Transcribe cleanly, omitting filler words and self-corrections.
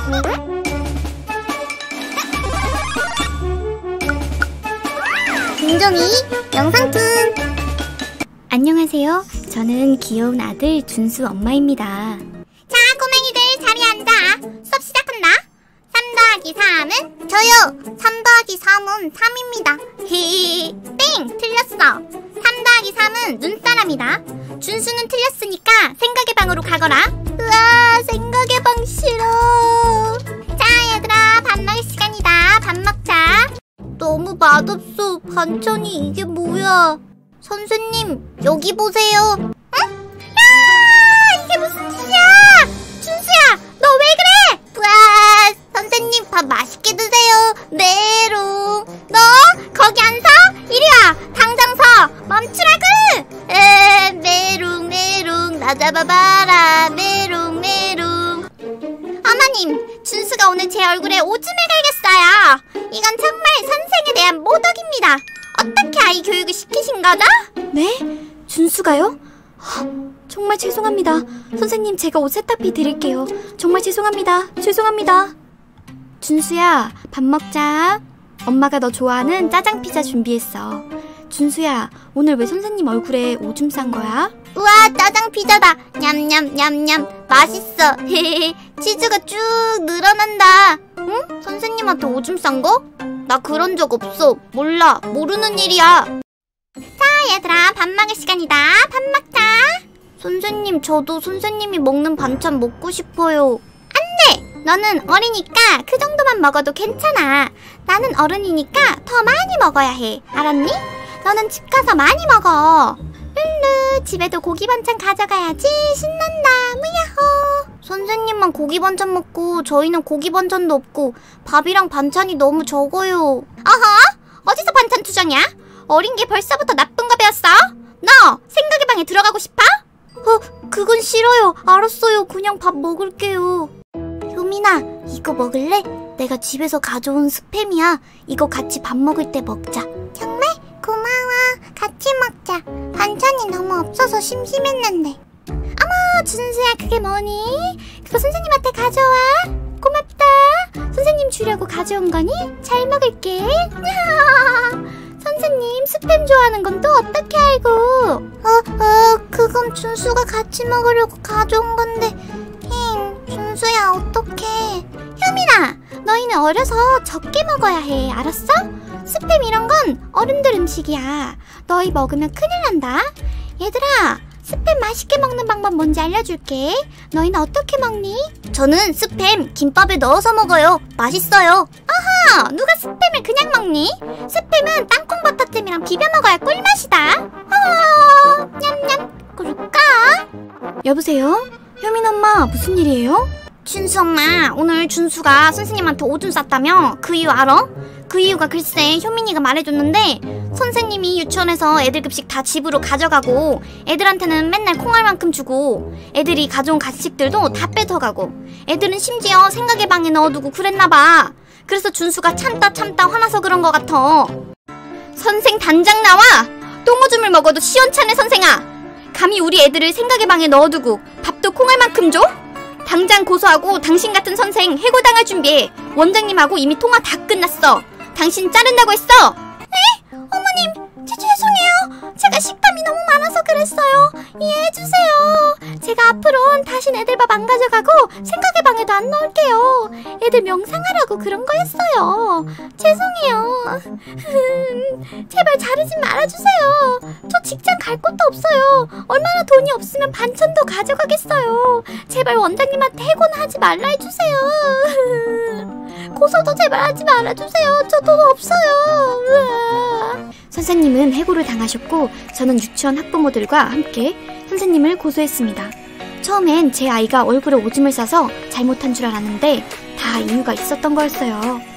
김종이 영상툰. 안녕하세요. 저는 귀여운 아들 준수 엄마입니다. 자, 꼬맹이들 자리에 앉아. 수업 시작한다. 3 더하기 3은? 저요. 3 더하기 3은 3입니다. 히히. 땡! 틀렸어. 3 더하기 3은 눈사람이다. 준수는 틀렸으니까 생각의 방으로 가거라. 으아, 생각의 방 싫어. 자, 얘들아, 밥 먹을 시간이다. 밥 먹자. 너무 맛없어. 반찬이 이게 뭐야? 선생님, 여기 보세요. 응? 야! 이게 무슨 짓이야? 준수야, 너 왜 그래? 우와, 선생님 밥 맛있게 드세요. 메롱. 너 거기 안 서? 이리 와. 당장 서. 멈추라고. 메롱 메롱. 나 잡아봐라. 메롱 메롱. 어머님, 준수가 오늘 제 얼굴에 오줌을 갈겼어요. 이건 정말 선생에 대한 모독입니다. 어떻게 아이 교육을 시키신 거죠? 네? 준수가요? 정말 죄송합니다. 선생님, 제가 옷 세탁비 드릴게요. 정말 죄송합니다. 죄송합니다. 준수야, 밥 먹자. 엄마가 너 좋아하는 짜장 피자 준비했어. 준수야, 오늘 왜 선생님 얼굴에 오줌 싼 거야? 우와, 짜장 피자다. 냠냠냠냠. 맛있어. 치즈가 쭉 늘어난다. 응? 선생님한테 오줌 싼 거? 나 그런 적 없어. 몰라. 모르는 일이야. 자, 얘들아, 밥 먹을 시간이다. 밥 먹자. 선생님, 저도 선생님이 먹는 반찬 먹고 싶어요. 안 돼! 너는 어리니까 그 정도만 먹어도 괜찮아. 나는 어른이니까 더 많이 먹어야 해. 알았니? 너는 집 가서 많이 먹어. 룰루, 집에도 고기 반찬 가져가야지. 신난다. 무야호. 선생님만 고기 반찬 먹고 저희는 고기 반찬도 없고 밥이랑 반찬이 너무 적어요. 어허? 어디서 반찬 투정이야? 어린 게 벌써부터 나쁜 거 배웠어? 너 생각의 방에 들어가고 싶어? 그건 싫어요. 알았어요. 그냥 밥 먹을게요. 효민아, 이거 먹을래? 내가 집에서 가져온 스팸이야. 이거 같이 밥 먹을 때 먹자. 정말? 고마워. 같이 먹자. 반찬이 너무 없어서 심심했는데. 어머, 준수야, 그게 뭐니? 그거 선생님한테 가져와. 고맙다. 선생님 주려고 가져온 거니? 잘 먹을게. 선생님, 스팸 좋아하는 건 또 어떻게 알고? 그건 준수가 같이 먹으려고 가져온 건데. 준수야, 어떡해. 효민아, 너희는 어려서 적게 먹어야 해. 알았어? 스팸 이런 건 어른들 음식이야. 너희 먹으면 큰일 난다. 얘들아, 스팸 맛있게 먹는 방법 뭔지 알려줄게. 너희는 어떻게 먹니? 저는 스팸 김밥에 넣어서 먹어요. 맛있어요. 아하, 누가 스팸을 그냥 먹니? 스팸은 땅콩버터잼이랑 비벼 먹어야 꿀맛이다. 냠냠. 그럴까? 여보세요? 효민 엄마, 무슨 일이에요? 준수 엄마, 오늘 준수가 선생님한테 오줌 쌌다며? 그 이유 알아? 그 이유가 글쎄 효민이가 말해줬는데, 선생님이 유치원에서 애들 급식 다 집으로 가져가고 애들한테는 맨날 콩알만큼 주고 애들이 가져온 간식들도 다 뺏어가고 애들은 심지어 생각의 방에 넣어두고 그랬나봐. 그래서 준수가 참다 화나서 그런 것 같아. 선생 단장 나와! 똥오줌을 먹어도 시원찮네. 선생아, 감히 우리 애들을 생각의 방에 넣어두고 밥도 콩알만큼 줘? 당장 고소하고 당신 같은 선생 해고당할 준비해. 원장님하고 이미 통화 다 끝났어. 당신 자른다고 했어. 네? 어머님, 죄송해요. 제가 식탐이 너무 많아서 그랬어요. 이해해주세요. 제가 앞으로는 다신 애들 밥 안 가져가고 생각의 방에도 안 넣을게요. 애들 명상하라고 그런 거였어요. 죄송해요. 제발 자르지 말아주세요. 저 직장 갈 곳도 없어요. 얼마나 돈이 없으면 반찬도 가져가겠어요. 제발 원장님한테 해고는 하지 말라 해주세요. 고소도 제발 하지 말아주세요. 저 돈 없어요. 선생님은 해고를 당하셨고 저는 유치원 학부모들과 함께 선생님을 고소했습니다. 처음엔 제 아이가 얼굴에 오줌을 싸서 잘못한 줄 알았는데 다 이유가 있었던 거였어요.